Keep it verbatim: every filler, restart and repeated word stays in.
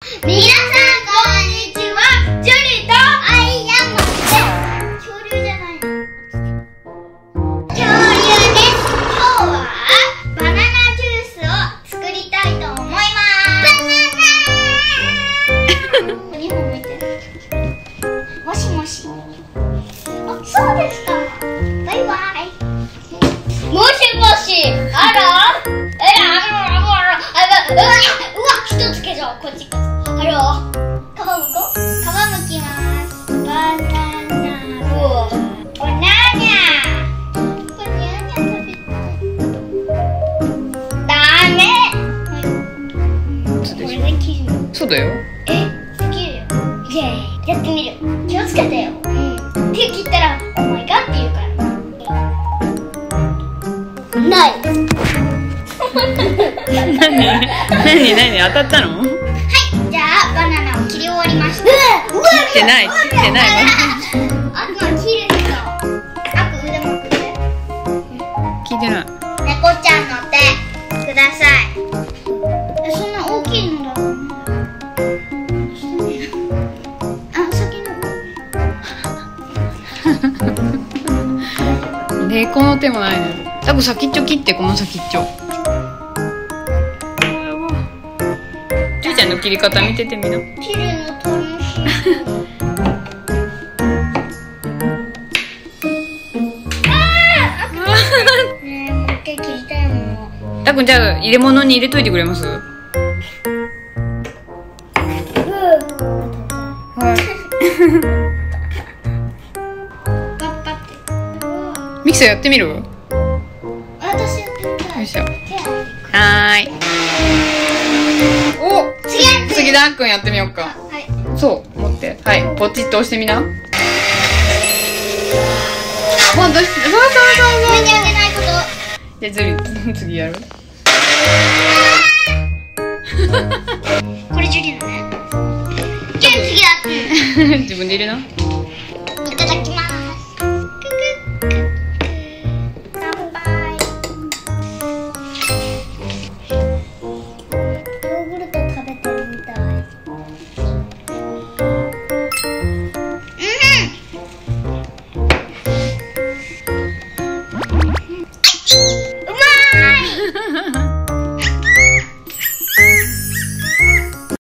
皆さんこんにちは、ジュリとアイアンマンです。恐竜じゃないの。恐竜です。今日はバナナジュースを作りたいと思います。バナナにほん向いて。もしもし。あ、そうですか。バイバイ。もしもし。あら？え、あらあらあらあら。うわ、うわ、人つけちゃう。こっち。ハロー。皮むこう。皮むきます。バナナ。おお。バナナ。これニャーニャー食べたい。ダメ。これで切るの。 そうだよ。 え、できるよ。イェーイ。やってみる。気をつけてよ。うん。手切ったら、お前がって言うから。ない。 何何何当たったの？ はい、じゃあバナナを切り終わりました。 切ってない切ってない。 あくは切るけど、あく腕もくれ。 聞いてない。 猫ちゃんの手ください。え、そんな大きいのだと思う。あ、先の。 猫の手もないの。あく先っちょ切って、この先っちょ。じゅうちゃんの切り方見ててみな。 切るの楽しい。あー、ねえ、もう一回切りたいもの。 たくん、じゃあ入れ物に入れといてくれます？はい。ミキサーやってみる？ 私やってみたい。 よいしょ。 手洗っていく。 はーい。お、 次次ダンくんやってみようか。 はい。 そう持って、はい、ポチッと押してみな。もうどうし、そうそうそう上にあげないこと。 じゃあ次次やる。 これジュリのね。じゃあ次だ。 自分で入れな。